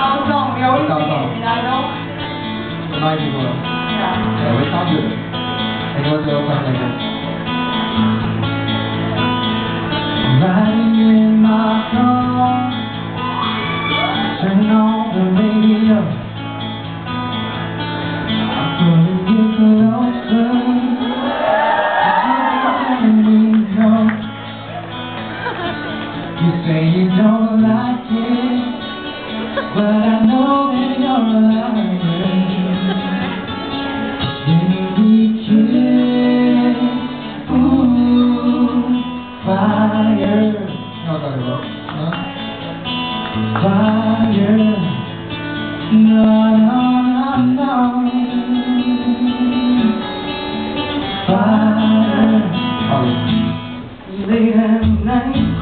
song, we always sing it, and I know. Remind people. Yeah, we sound good. It goes a little something like this. Riding in my car, turning on the radio. I'm pulling you closer. You say you don't like it, but I know that you're a liar. Baby kiss, ooh, fire. No, fire. No, no, no, no. Fire. Late at night.